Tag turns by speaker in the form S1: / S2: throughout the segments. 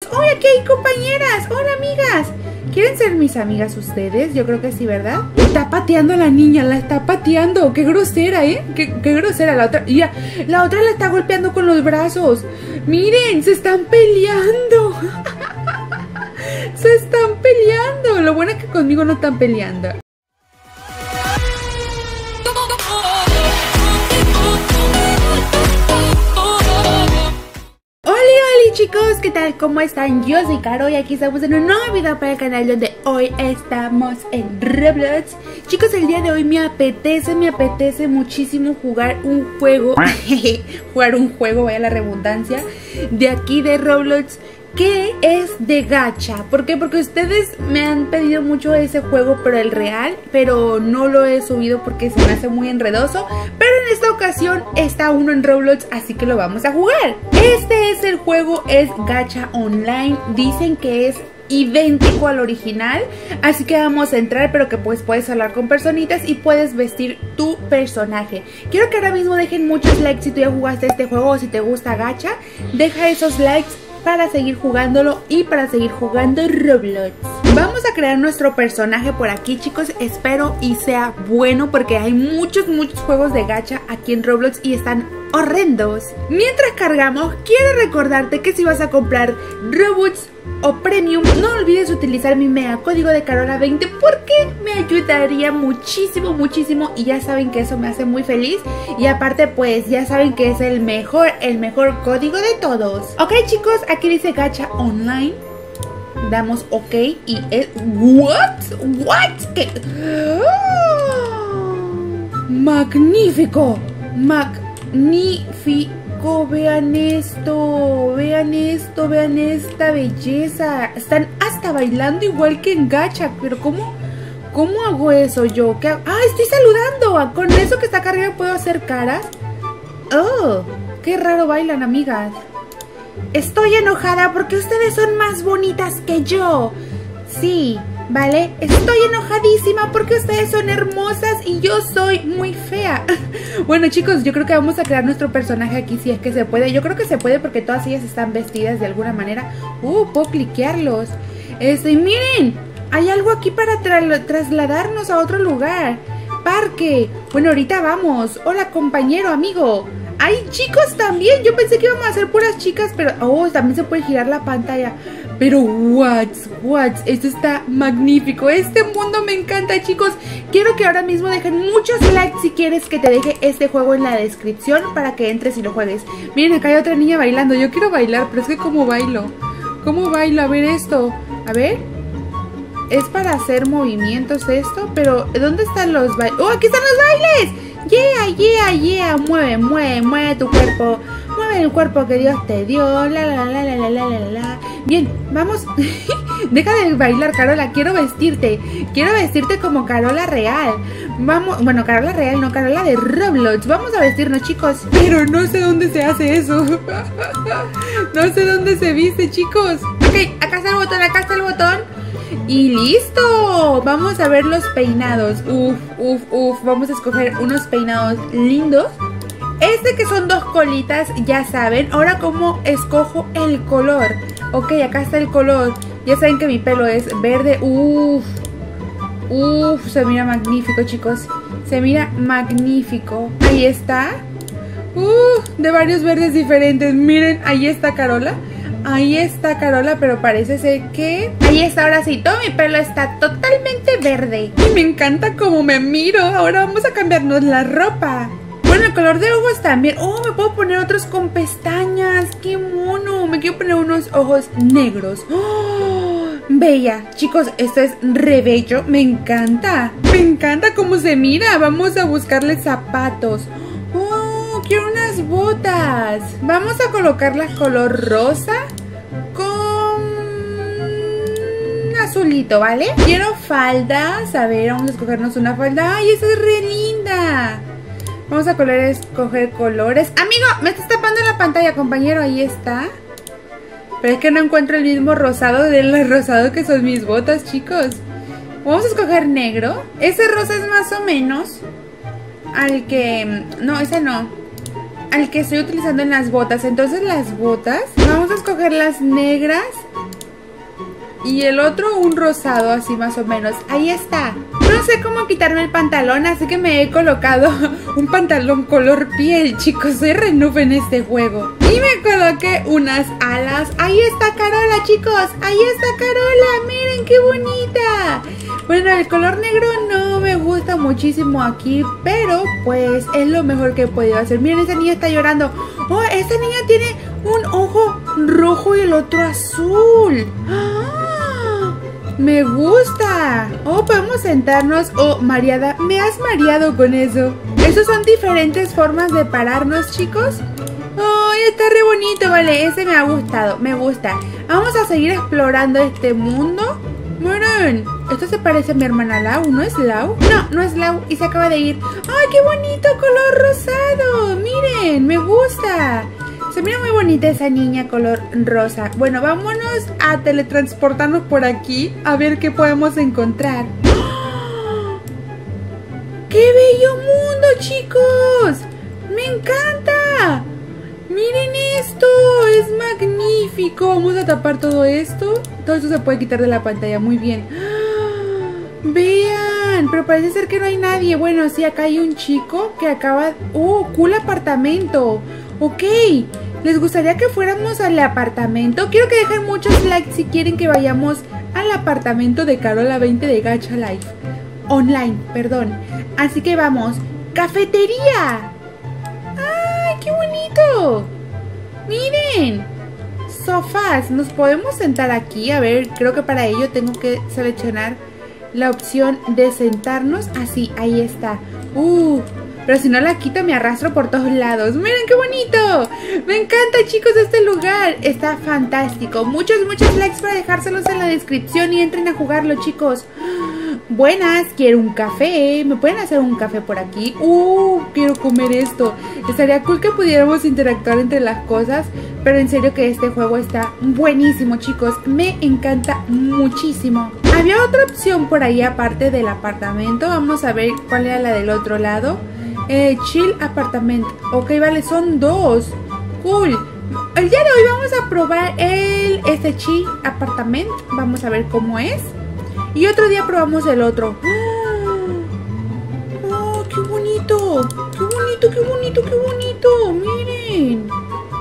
S1: ¡Oh, aquí hay compañeras! ¡Hola, amigas! ¿Quieren ser mis amigas ustedes? Yo creo que sí, ¿verdad? Está pateando a la niña, la está pateando. ¡Qué grosera, qué grosera la otra! Ya, la otra la está golpeando con los brazos. ¡Miren! ¡Se están peleando! ¡Se están peleando! Lo bueno es que conmigo no están peleando. Chicos, ¿qué tal? ¿Cómo están? Yo soy Caro y aquí estamos en un nuevo video para el canal donde hoy estamos en Roblox. Chicos, el día de hoy me apetece muchísimo jugar un juego. Jugar un juego, vaya la redundancia, de aquí de Roblox, que es de gacha. ¿Por qué? Porque ustedes me han pedido mucho ese juego, pero el real, pero no lo he subido porque se me hace muy enredoso. Pero en esta ocasión está uno en Roblox, así que lo vamos a jugar. Este es el juego, es gacha online. Dicen que es idéntico al original, así que vamos a entrar, pero que pues puedes hablar con personitas y puedes vestir tu personaje. Quiero que ahora mismo dejen muchos likes si tú ya jugaste este juego o si te gusta gacha. Deja esos likes para seguir jugándolo y para seguir jugando Roblox. Vamos a crear nuestro personaje por aquí, chicos. Espero y sea bueno porque hay muchos juegos de gacha aquí en Roblox y están horrendos. Mientras cargamos, quiero recordarte que si vas a comprar Robux o Premium, no olvides utilizar mi mega código de Carola20 porque me ayudaría muchísimo y ya saben que eso me hace muy feliz. Y aparte pues ya saben que es el mejor código de todos. Ok, chicos, aquí dice gacha online. Damos ok y es... ¿What? ¿Qué? ¡Oh! ¡Magnífico! ¡Magnífico! Vean esto, vean esta belleza. Están hasta bailando igual que en gacha. Pero ¿cómo hago eso yo? ¿Qué hago? ¡Ah, estoy saludando! Con eso que está cargado puedo hacer caras. ¡Oh! ¡Qué raro bailan, amigas! Estoy enojada porque ustedes son más bonitas que yo. Sí, ¿vale? Estoy enojadísima porque ustedes son hermosas y yo soy muy fea. Bueno, chicos, yo creo que vamos a crear nuestro personaje aquí si es que se puede. Yo creo que se puede porque todas ellas están vestidas de alguna manera. Puedo cliquearlos. Miren, hay algo aquí para trasladarnos a otro lugar. Parque. Bueno, ahorita vamos. Hola, compañero, amigo. ¡Hay chicos también! Yo pensé que íbamos a ser puras chicas, pero... ¡Oh! También se puede girar la pantalla. Pero what? Esto está magnífico. Este mundo me encanta, chicos. Quiero que ahora mismo dejen muchos likes si quieres que te deje este juego en la descripción para que entres y lo juegues. Miren, acá hay otra niña bailando. Yo quiero bailar, pero es que ¿cómo bailo? ¿Cómo bailo? A ver esto. A ver. Es para hacer movimientos esto, pero ¿dónde están los bailes? ¡Oh, aquí están los bailes! Yeah, mueve tu cuerpo. Mueve el cuerpo que Dios te dio. La. Bien, vamos. Deja de bailar, Carola, quiero vestirte como Carola real. Vamos, bueno, Carola real, no Carola de Roblox. Vamos a vestirnos, chicos. Pero no sé dónde se hace eso. No sé dónde se viste, chicos. Ok, acá está el botón. Y listo, vamos a ver los peinados. Vamos a escoger unos peinados lindos. Que son dos colitas, ya saben. Ahora, ¿cómo escojo el color? Ok, acá está el color. Ya saben que mi pelo es verde. Se mira magnífico, chicos. Se mira magnífico. Ahí está. De varios verdes diferentes. Miren, ahí está Carola. Pero parece ser que... Ahí está, ahora sí, todo mi pelo está totalmente verde. Y me encanta cómo me miro. Ahora vamos a cambiarnos la ropa. Bueno, el color de ojos también. Me puedo poner otros con pestañas. ¡Qué mono! Me quiero poner unos ojos negros. Bella. Chicos, esto es re bello. Me encanta cómo se mira. Vamos a buscarle zapatos. Quiero unas botas. Vamos a colocarlas color rosa con azulito, ¿vale? Quiero faldas. A ver, vamos a escogernos una falda. ¡Ay, esa es re linda! Vamos a escoger colores. Amigo, me estás tapando la pantalla, compañero. Ahí está. Pero es que no encuentro el mismo rosado del rosado que son mis botas, chicos. Vamos a escoger negro. Ese rosa es más o menos al que... No, ese no. Al que estoy utilizando en las botas. Entonces las botas, vamos a escoger las negras y el otro un rosado, así más o menos. Ahí está. No sé cómo quitarme el pantalón, así que me he colocado un pantalón color piel, chicos. Soy re noob en este juego. Y me coloqué unas alas. Ahí está Carola, chicos. Ahí está Carola. Miren qué bonita. Bueno, el color negro no me gusta muchísimo aquí, pero pues es lo mejor que he podido hacer. Miren, esa niña está llorando. Oh, esta niña tiene un ojo rojo y el otro azul. ¡Ah! Me gusta. Oh, podemos sentarnos. Oh, mareada. Me has mareado con eso. Esos son diferentes formas de pararnos, chicos. Oh, está re bonito, vale. Ese me ha gustado. Me gusta. Vamos a seguir explorando este mundo. Miren, esto se parece a mi hermana Lau, ¿no es Lau? No, no es Lau y se acaba de ir. ¡Ay, qué bonito color rosado! Miren, me gusta. Se mira muy bonita esa niña color rosa. Bueno, vámonos a teletransportarnos por aquí a ver qué podemos encontrar. ¡Oh! ¡Qué bello mundo, chicos! ¡Me encanta! ¡Miren esto! ¡Es magnífico! Vamos a tapar todo esto. Todo esto se puede quitar de la pantalla. Muy bien. ¡Ah! ¡Vean! Pero parece ser que no hay nadie. Bueno, sí, acá hay un chico que acaba... ¡Oh! ¡Cool apartamento! Ok. ¿Les gustaría que fuéramos al apartamento? Quiero que dejen muchos likes si quieren que vayamos al apartamento de Carola 20 de Gacha Life. Online, perdón. Así que vamos. ¡Cafetería! ¡Ay, qué bonito! ¡Miren! Sofás. Nos podemos sentar aquí. A ver, creo que para ello tengo que seleccionar la opción de sentarnos. Así, ahí está. Pero si no la quito me arrastro por todos lados. ¡Miren qué bonito! Me encanta, chicos, este lugar. Está fantástico. Muchos likes para dejárselos en la descripción y entren a jugarlo, chicos. Buenas, quiero un café. ¿Me pueden hacer un café por aquí? Quiero comer esto. Estaría cool que pudiéramos interactuar entre las cosas. Pero en serio que este juego está buenísimo, chicos. Me encanta muchísimo. Había otra opción por ahí aparte del apartamento. Vamos a ver cuál era la del otro lado. Chill apartament. Ok, vale, son dos. Cool. El día de hoy vamos a probar este chill apartament. Vamos a ver cómo es. Y otro día probamos el otro. ¡Oh, qué bonito! ¡Qué bonito, qué bonito, qué bonito! ¡Miren!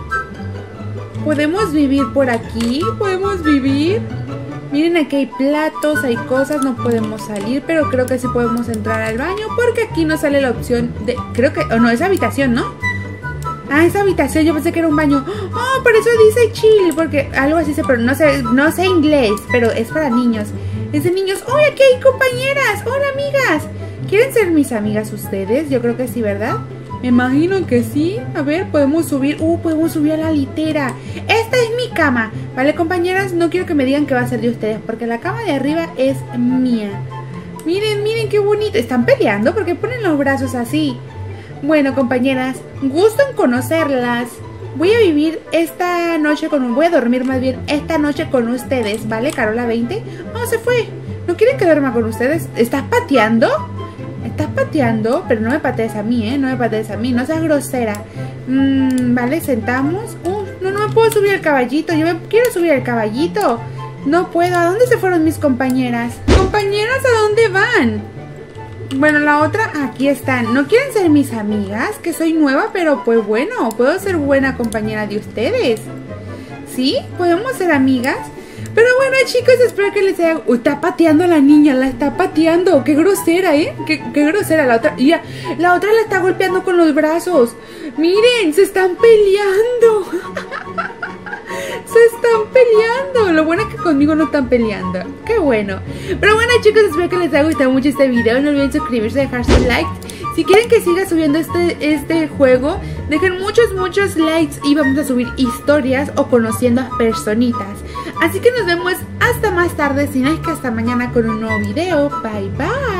S1: ¿Podemos vivir por aquí? ¿Podemos vivir? Miren, aquí hay platos, hay cosas, no podemos salir, pero creo que sí podemos entrar al baño porque aquí nos sale la opción de... Creo que... Oh, no, es habitación, ¿no? Ah, es habitación, yo pensé que era un baño. Oh, por eso dice chill, porque algo así pero no sé inglés, pero es para niños. Es de niños. ¡Oh, aquí hay compañeras! ¡Hola, amigas! ¿Quieren ser mis amigas ustedes? Yo creo que sí, ¿verdad? Me imagino que sí. A ver, podemos subir. Podemos subir a la litera. Esta es mi cama. Vale, compañeras, no quiero que me digan que va a ser de ustedes, porque la cama de arriba es mía. Miren, miren qué bonito. ¿Están peleando? ¿Por qué ponen los brazos así? Bueno, compañeras, gusto en conocerlas. Voy a vivir esta noche voy a dormir más bien esta noche con ustedes, ¿vale? Carola 20. Oh, se fue. ¿No quieren que duerma con ustedes? ¿Estás pateando? Estás pateando, pero no me patees a mí, ¿eh? No me patees a mí, no seas grosera. Vale, sentamos. No me puedo subir al caballito. Yo me quiero subir al caballito. No puedo. ¿A dónde se fueron mis compañeras? Compañeras, ¿a dónde van? Bueno, la otra, aquí están. ¿No quieren ser mis amigas? Que soy nueva, pero pues bueno, puedo ser buena compañera de ustedes. ¿Sí? ¿Podemos ser amigas? Pero bueno, chicos, espero que les haya... está pateando a la niña, la está pateando. Qué grosera, ¿eh? Qué grosera la otra. Ya, la otra la está golpeando con los brazos. Miren, se están peleando. Se están peleando. Lo bueno es que conmigo no están peleando. Qué bueno. Pero bueno, chicos, espero que les haya gustado mucho este video. No olviden suscribirse y dejar su like. Si quieren que siga subiendo este juego, dejen muchos likes y vamos a subir historias o conociendo a personitas. Así que nos vemos hasta más tarde, si no es que hasta mañana con un nuevo video. Bye bye.